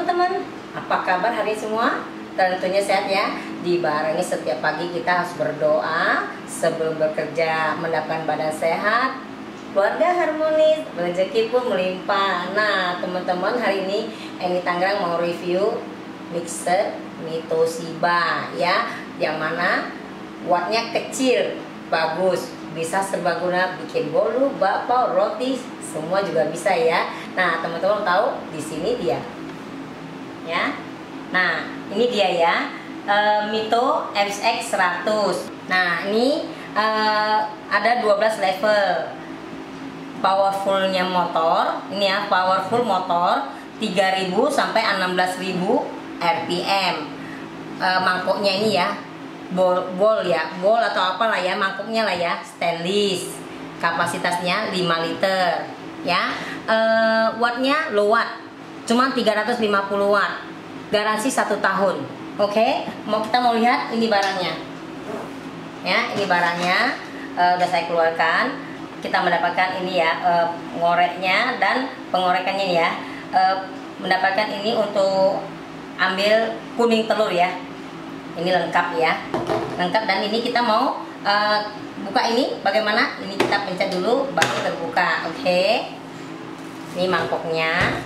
teman-teman, apa kabar hari semua? Tentunya sehat ya. Dibarengi setiap pagi kita harus berdoa sebelum bekerja, mendapatkan badan sehat, keluarga harmonis, rezeki pun melimpah. Nah teman-teman, hari ini Eni Tangerang mau review mixer Toshiba ya, yang mana wattnya kecil, bagus, bisa serbaguna, bikin bolu, bakpao, roti, semua juga bisa ya. Nah teman-teman tahu di sini dia ya. Nah ini dia ya, Mito MX 100. Nah ini ada 12 level powerfulnya motor. Ini ya, powerful motor 3000 sampai 16000 RPM. Mangkoknya ini ya, bol atau apalah ya, mangkoknya lah ya, stainless. Kapasitasnya 5 liter ya. Wattnya low watt, cuma 350 watt. Garansi 1 tahun. Oke, kita mau lihat ini barangnya ya. Ini barangnya udah saya keluarkan. Kita mendapatkan ini ya, ngoreknya dan pengorekannya ya. Mendapatkan ini untuk ambil kuning telur ya. Ini lengkap ya, lengkap. Dan ini kita mau buka ini bagaimana? Ini kita pencet dulu baru terbuka. Oke. Ini mangkoknya.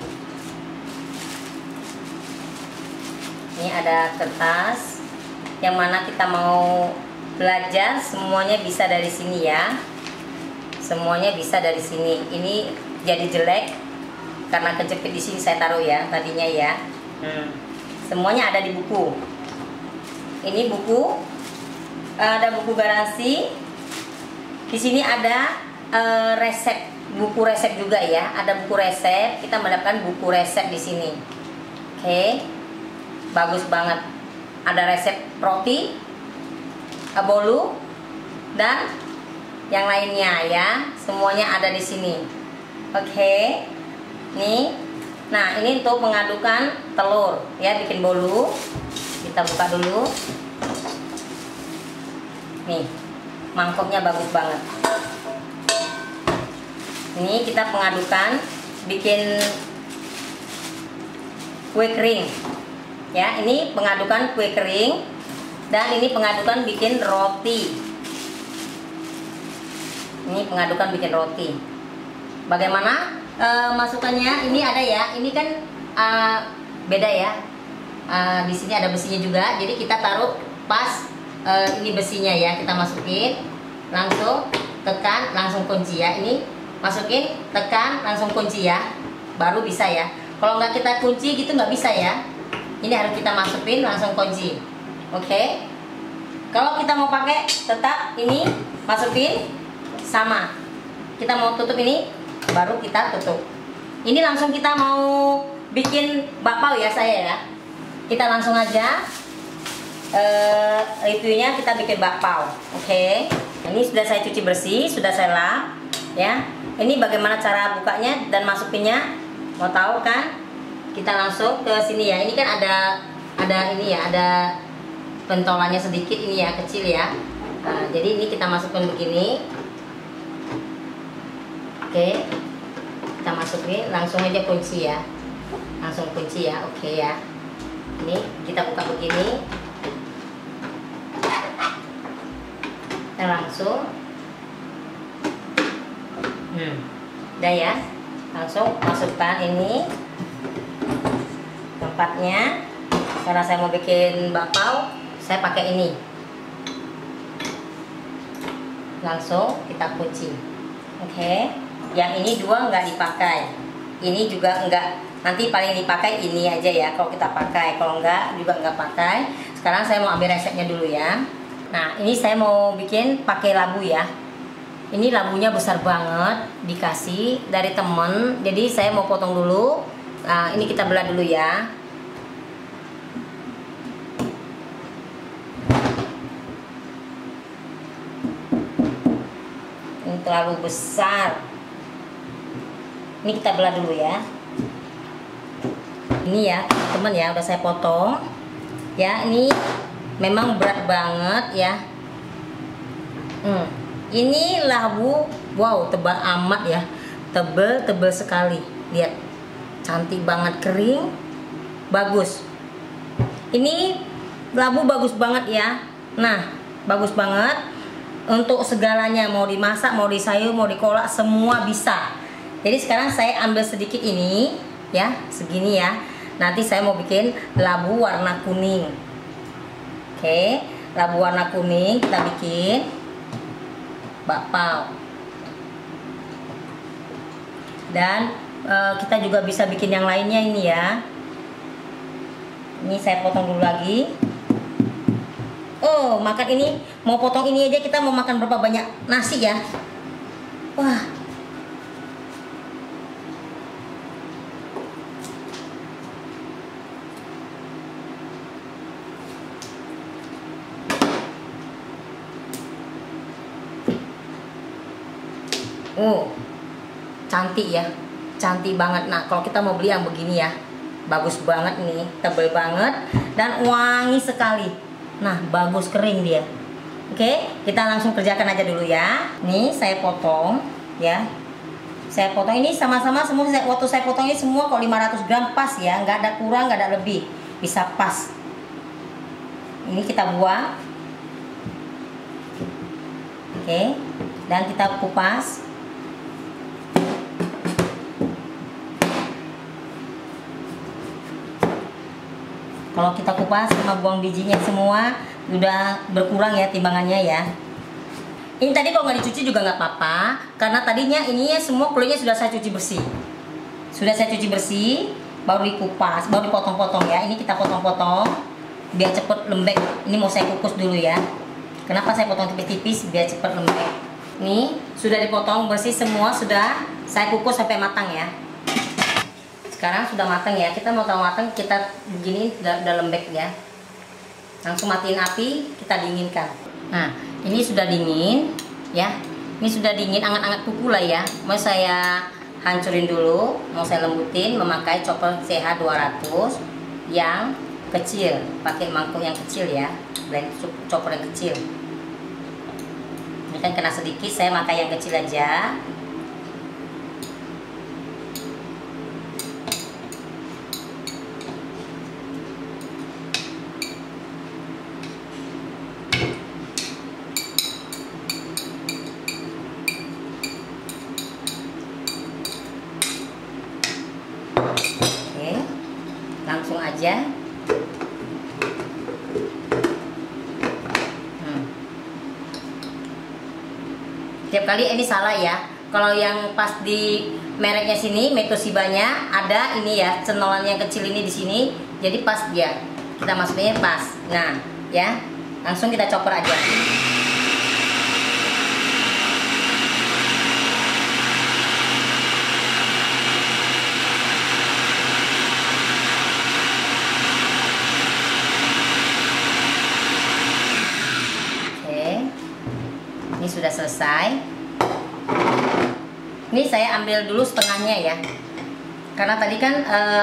Ini ada kertas yang mana kita mau belajar, semuanya bisa dari sini ya. Semuanya bisa dari sini. Ini jadi jelek karena kejepit di sini saya taruh ya tadinya ya. Semuanya ada di buku. Ini buku, ada buku garansi. Di sini ada resep, buku resep juga ya. Ada buku resep. Kita mendapatkan buku resep di sini. Oke, bagus banget. Ada resep roti, bolu, dan yang lainnya ya. Semuanya ada di sini. Oke, nih. Nah ini untuk mengadukan telur ya, bikin bolu. Kita buka dulu. Nih, mangkoknya bagus banget. Ini kita pengadukan bikin kue kering ya. Ini pengadukan kue kering, dan ini pengadukan bikin roti. Ini pengadukan bikin roti. Bagaimana masukannya? Ini ada ya. Ini kan beda ya. Di sini ada besinya juga. Jadi kita taruh pas ini besinya ya. Kita masukin, langsung tekan, langsung kunci ya. Ini masukin, tekan, langsung kunci ya. Baru bisa ya. Kalau nggak kita kunci gitu nggak bisa ya. Ini harus kita masukin, langsung kunci. Oke. Kalau kita mau pakai tetap ini masukin sama. Kita mau tutup ini, baru kita tutup. Ini langsung kita mau bikin bakpao ya saya ya. Kita langsung aja reviewnya, kita bikin bakpao. Oke. Ini sudah saya cuci bersih, sudah saya lap ya. Ini bagaimana cara bukanya dan masukinnya? Mau tahu kan? Kita langsung ke sini ya. Ini kan ada ini ya, ada pentolannya sedikit ini ya, kecil ya. Nah, jadi ini kita masukkan begini. Oke, kita masukin, langsung aja kunci ya, langsung kunci ya. Oke ya. Ini kita buka begini, kita langsung udah ya, langsung masukkan ini tempatnya. Karena saya mau bikin bakpao, saya pakai ini. Langsung kita kunci. Oke. Yang ini dua nggak dipakai, ini juga enggak. Nanti paling dipakai ini aja ya kalau kita pakai, kalau enggak juga enggak pakai. Sekarang saya mau ambil resepnya dulu ya. Nah ini saya mau bikin pakai labu ya. Ini labunya besar banget, dikasih dari temen, jadi saya mau potong dulu. Nah ini kita belah dulu ya. Ini terlalu besar. Ini kita belah dulu ya. Ini ya teman ya, udah saya potong ya. Ini memang berat banget ya. Ini labu, wow, tebal amat ya, tebel sekali. Lihat, cantik banget, kering, bagus. Ini labu bagus banget ya. Nah, bagus banget untuk segalanya, mau dimasak, mau disayur, mau dikolak, semua bisa. Jadi sekarang saya ambil sedikit ini ya, segini ya. Nanti saya mau bikin labu warna kuning. Oke, labu warna kuning kita bikin bakpao. Dan kita juga bisa bikin yang lainnya ini ya. Ini saya potong dulu lagi. Oh, makan ini, mau potong ini aja kita mau makan berapa banyak nasi ya. Wah. Oh, cantik ya, cantik banget. Nah, kalau kita mau beli yang begini ya, bagus banget nih, tebel banget dan wangi sekali. Nah, bagus, kering dia. Oke, kita langsung kerjakan aja dulu ya. Nih saya potong ya, saya potong ini sama-sama semua. Waktu saya potong ini semua kok 500 gram pas ya, nggak ada kurang, nggak ada lebih, bisa pas. Ini kita buang. Oke, dan kita kupas. Kalau kita kupas sama buang bijinya semua udah berkurang ya timbangannya ya. Ini tadi kalau nggak dicuci juga nggak apa-apa, karena tadinya ininya semua kulitnya sudah saya cuci bersih. Sudah saya cuci bersih, baru dikupas, baru dipotong-potong ya. Ini kita potong-potong biar cepet lembek. Ini mau saya kukus dulu ya. Kenapa saya potong tipis-tipis? Biar cepet lembek. Nih sudah dipotong bersih semua, sudah saya kukus sampai matang ya. Sekarang sudah matang ya, kita mau tahu matang, kita begini udah lembek ya. Langsung matiin api, kita dinginkan. Nah, ini sudah dingin ya. Ini sudah dingin, anget-anget kuku lah ya. Mau saya hancurin dulu, mau saya lembutin memakai chopper CH200 yang kecil. Pakai mangkuk yang kecil ya, blend chopper yang kecil. Ini kan kena sedikit, saya pakai yang kecil aja. Langsung aja. Tiap kali ini salah ya. Kalau yang pas di mereknya sini, Metosibanya ada ini ya, cenolan yang kecil ini di sini. Jadi pas dia. Kita masukinnya pas. Nah, ya. Langsung kita chopper aja. Ini sudah selesai. Ini saya ambil dulu setengahnya ya, karena tadi kan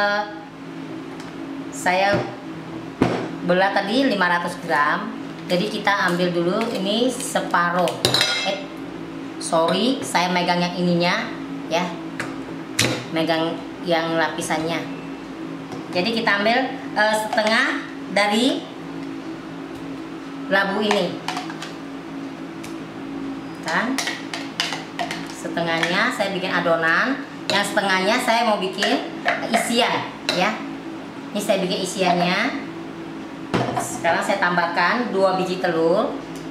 saya belah tadi 500 gram. Jadi kita ambil dulu ini separuh. Sorry, saya megang yang ininya ya, megang yang lapisannya. Jadi kita ambil setengah dari labu ini kan, setengahnya saya bikin adonan, yang setengahnya saya mau bikin isian ya. Ini saya bikin isiannya. Sekarang saya tambahkan 2 biji telur.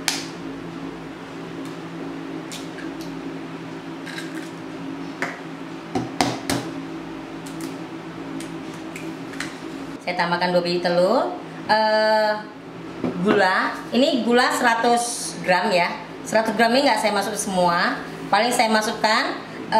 Saya tambahkan 2 biji telur. Gula, ini gula 100 gram ya. 100 gram ini nggak saya masuk semua, paling saya masukkan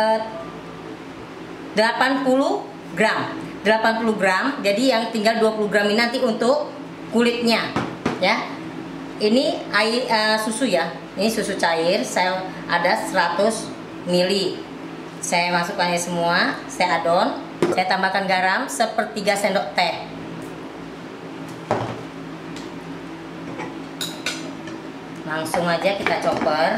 80 gram. 80 gram, jadi yang tinggal 20 gram ini nanti untuk kulitnya ya. Ini air susu ya, ini susu cair, saya ada 100 ml. Saya masukkannya semua, saya adon, saya tambahkan garam 1/3 sendok teh. Langsung aja kita chopper.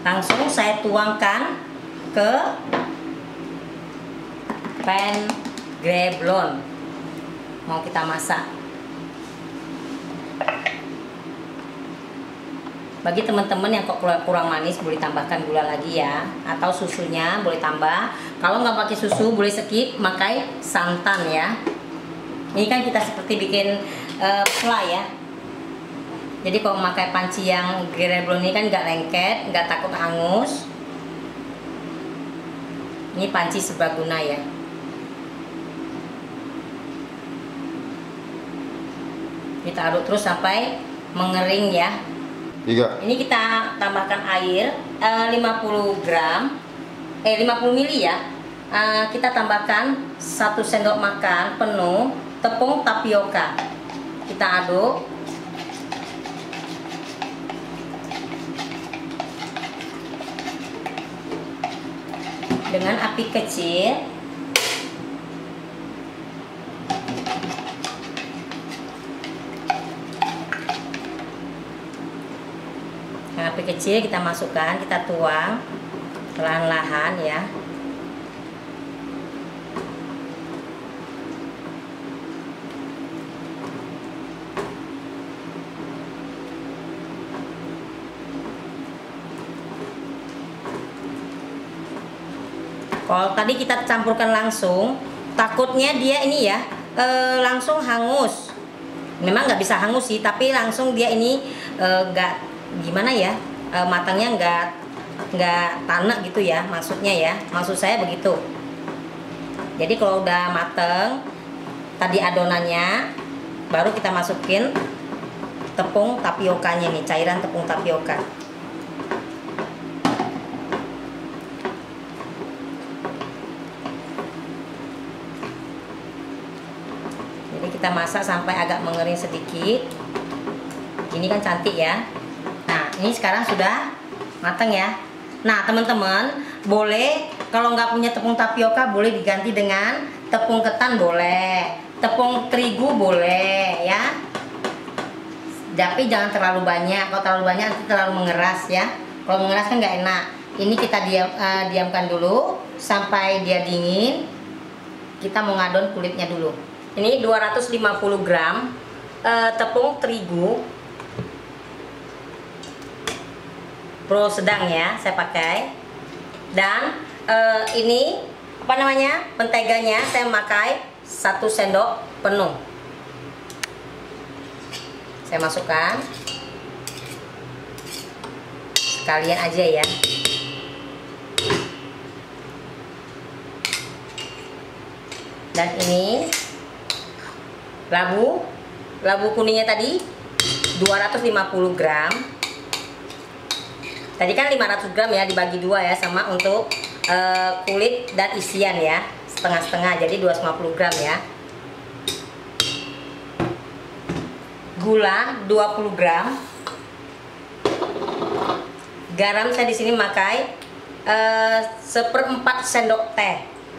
Langsung saya tuangkan ke pan greblon. Mau kita masak. Bagi teman-teman yang kok kurang manis, boleh tambahkan gula lagi ya, atau susunya boleh tambah. Kalau nggak pakai susu boleh skip, pakai santan ya. Ini kan kita seperti bikin fly ya. Jadi kalau memakai panci yang greblon ini kan nggak lengket, nggak takut hangus. Ini panci serbaguna ya. Kita aduk terus sampai mengering ya. Ini kita tambahkan air 50 gram 50 ml ya. Kita tambahkan 1 sendok makan penuh tepung tapioka. Kita aduk. Dengan api kecil. Api kecil kita masukkan, kita tuang perlahan-lahan ya. Kalau tadi kita campurkan langsung, takutnya dia ini ya langsung hangus. Memang nggak bisa hangus sih, tapi langsung dia ini nggak gimana ya, matangnya nggak tanek gitu ya, maksudnya ya, maksud saya begitu. Jadi kalau udah mateng tadi adonannya, baru kita masukin tepung tapiokanya nih, cairan tepung tapioka. Jadi kita masak sampai agak mengering sedikit. Ini kan cantik ya. Nah, ini sekarang sudah matang ya. Nah, teman-teman, boleh kalau nggak punya tepung tapioka boleh diganti dengan tepung ketan boleh, tepung terigu boleh ya. Tapi jangan terlalu banyak. Kalau terlalu banyak nanti terlalu mengeras ya. Kalau mengeras kan nggak enak. Ini kita diamkan dulu sampai dia dingin. Kita mau ngadon kulitnya dulu. Ini 250 gram tepung terigu pro sedang ya saya pakai. Dan ini apa namanya, menteganya saya memakai 1 sendok penuh. Saya masukkan sekalian aja ya. Dan ini labu kuningnya tadi 250 gram. Tadi kan 500 gram ya, dibagi 2 ya, sama untuk kulit dan isian ya, setengah-setengah, jadi 250 gram ya. Gula 20 gram. Garam saya di sini memakai 1/4 sendok teh.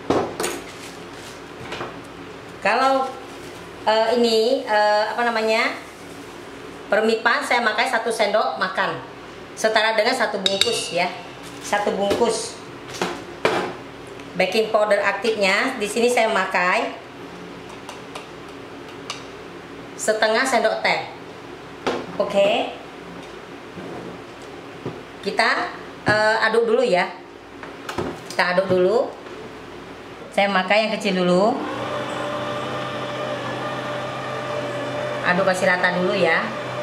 Kalau ini apa namanya, permipan saya memakai 1 sendok makan. Setara dengan 1 bungkus ya, 1 bungkus. Baking powder aktifnya di sini saya memakai setengah sendok teh. Oke. Kita aduk dulu ya. Kita aduk dulu. Saya memakai yang kecil dulu. Aduk kasih rata dulu ya.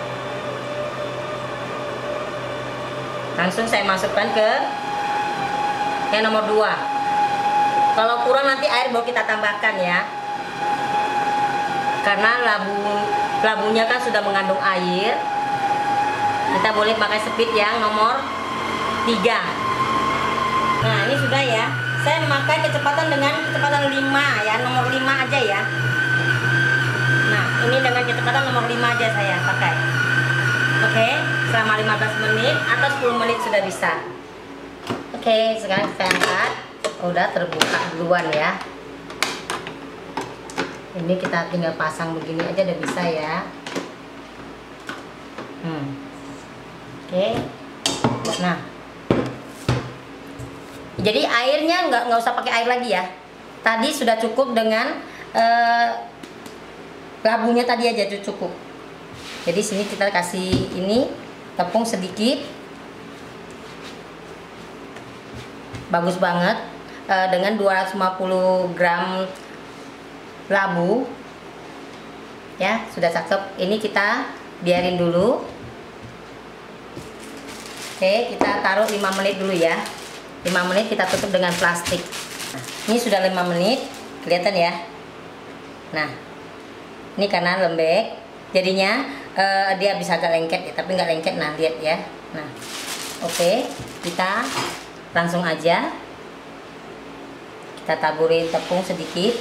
Langsung saya masukkan ke yang nomor 2. Kalau kurang nanti air baru kita tambahkan ya. Karena labunya kan sudah mengandung air. Kita boleh pakai speed yang nomor 3. Nah, ini sudah ya. Saya memakai kecepatan dengan kecepatan 5 ya, nomor 5 aja ya. Nah, ini dengan kecepatan nomor 5 aja saya pakai. Oke, selama 15 menit atau 10 menit sudah bisa. Oke, sekarang kita angkat. Udah terbuka duluan ya. Ini kita tinggal pasang begini aja udah bisa ya. Oke. Nah, Jadi airnya nggak usah pakai air lagi ya. Tadi sudah cukup dengan labunya tadi aja cukup. Jadi sini kita kasih ini tepung sedikit, bagus banget, dengan 250 gram labu ya, sudah cakep. Ini kita biarin dulu. Oke, kita taruh 5 menit dulu ya. 5 menit kita tutup dengan plastik. Nah, ini sudah 5 menit, kelihatan ya. Nah, ini karena lembek, jadinya dia bisa agak lengket ya, tapi nggak lengket. Nah, lihat ya. Nah, oke, kita langsung aja kita taburin tepung sedikit.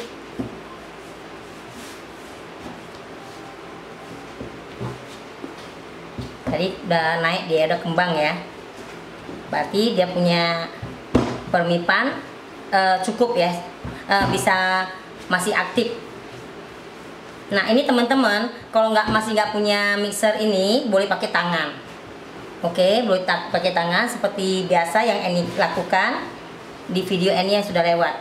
Tadi udah naik, dia udah kembang ya, berarti dia punya permipan cukup ya, bisa masih aktif. Nah ini teman-teman, kalau masih nggak punya mixer ini, boleh pakai tangan. Oke, boleh pakai tangan seperti biasa yang Eni lakukan di video Eni yang sudah lewat.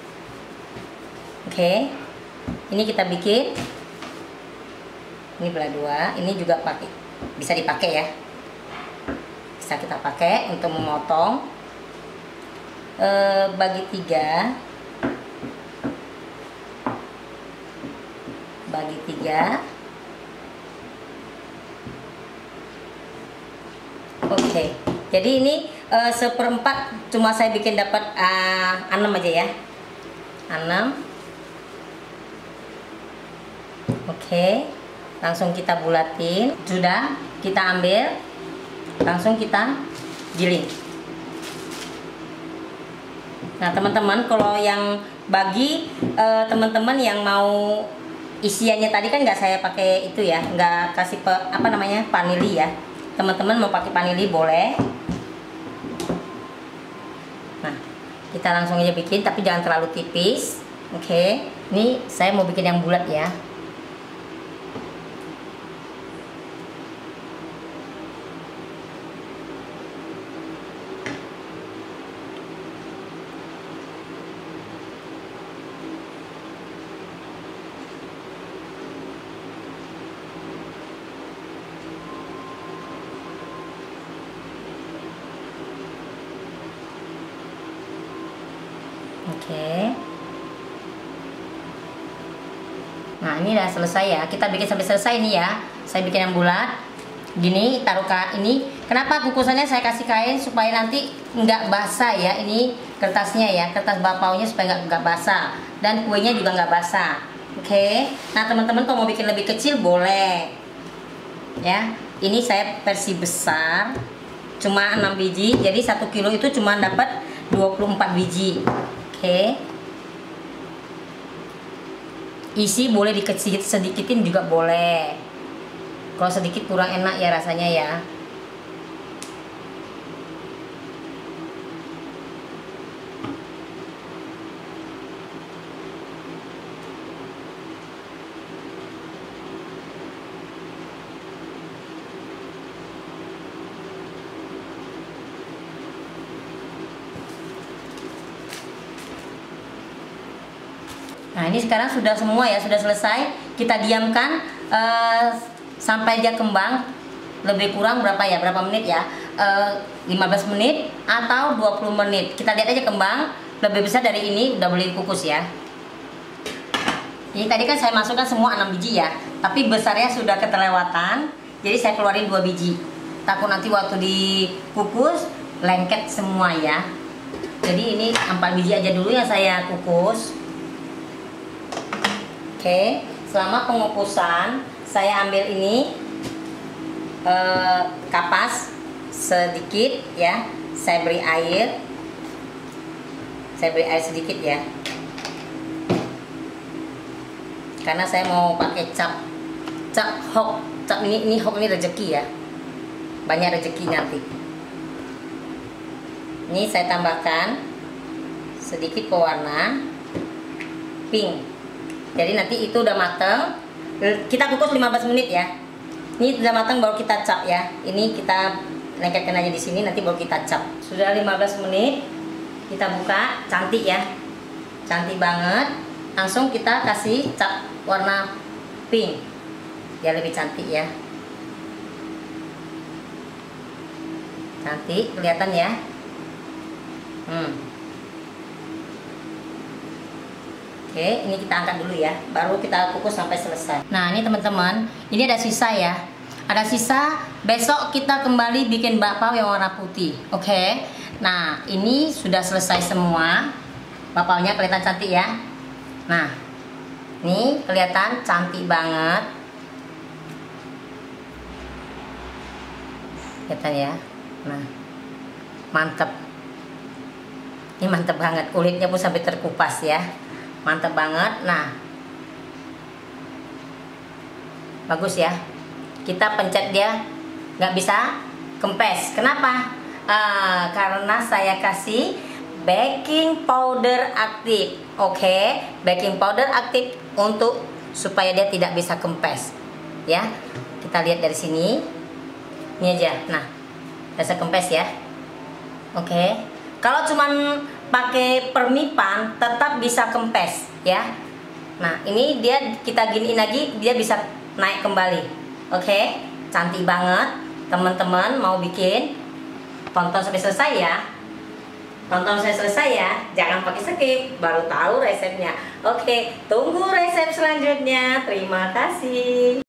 Oke, ini kita bikin. Ini belah 2, ini juga bisa dipakai ya. Bisa kita pakai untuk memotong bagi 3. Bagi 3. Oke, jadi ini 1/4 cuma saya bikin dapat 6 aja ya, 6. Oke, langsung kita bulatin. Sudah, kita ambil, langsung kita giling. Nah teman-teman, kalau yang bagi teman-teman yang mau isiannya tadi kan nggak saya pakai itu ya, nggak kasih vanili ya. Teman-teman mau pakai vanili boleh. Nah kita langsung aja bikin, tapi jangan terlalu tipis. Oke, ini saya mau bikin yang bulat ya. Oke. Nah ini udah selesai ya. Kita bikin sampai selesai nih ya. Saya bikin yang bulat. Gini, taruh ke ini. Kenapa kukusannya saya kasih kain supaya nanti nggak basah ya. Ini kertasnya ya, kertas bapaunya supaya nggak basah. Dan kuenya juga nggak basah. Oke. Nah teman-teman kalau mau bikin lebih kecil boleh. Ya. Ini saya versi besar. Cuma 6 biji. Jadi 1 kilo itu cuma dapat 24 biji. Oke. Isi boleh dikecil sedikitin juga boleh. Kalau sedikit kurang enak ya rasanya ya. Nah ini sekarang sudah semua ya, sudah selesai. Kita diamkan sampai dia kembang. Lebih kurang berapa ya, berapa menit ya, 15 menit atau 20 menit. Kita lihat aja kembang. Lebih besar dari ini udah boleh dikukus ya. Ini tadi kan saya masukkan semua 6 biji ya, tapi besarnya sudah keterlewatan. Jadi saya keluarin 2 biji. Takut nanti waktu dikukus lengket semua ya. Jadi ini 4 biji aja dulu yang saya kukus. Oke, selama pengukusan saya ambil ini kapas sedikit ya. Saya beri air sedikit ya, karena saya mau pakai cap hok. Cap ini hok ini rezeki ya, banyak rezeki nanti. Ini saya tambahkan sedikit pewarna pink. Jadi nanti itu udah mateng. Kita kukus 15 menit ya. Ini udah mateng baru kita cap ya. Ini kita lengketkan aja di sini, nanti baru kita cap. Sudah 15 menit. Kita buka, cantik ya, cantik banget. Langsung kita kasih cat warna pink, biar lebih cantik ya. Cantik, kelihatan ya. Oke, ini kita angkat dulu ya, baru kita kukus sampai selesai. Nah ini teman-teman, ini ada sisa ya, ada sisa. Besok kita kembali bikin bakpao yang warna putih. Oke. Nah ini sudah selesai semua. Bakpaonya kelihatan cantik ya. Nah ini kelihatan cantik banget, kelihatan ya. Nah mantep, ini mantep banget, kulitnya pun sampai terkupas ya. Mantap banget. Nah bagus ya, kita pencet dia nggak bisa kempes. Kenapa? Karena saya kasih baking powder aktif. Oke, baking powder aktif untuk supaya dia tidak bisa kempes ya. Kita lihat dari sini, ini aja. Nah bisa kempes ya. Oke, kalau cuman pakai permipan tetap bisa kempes ya. Nah ini dia, kita giniin lagi dia bisa naik kembali. Oke, cantik banget. Teman-teman mau bikin, tonton sampai selesai ya, tonton sampai selesai ya, jangan pakai skip baru tahu resepnya. Oke, tunggu resep selanjutnya. Terima kasih.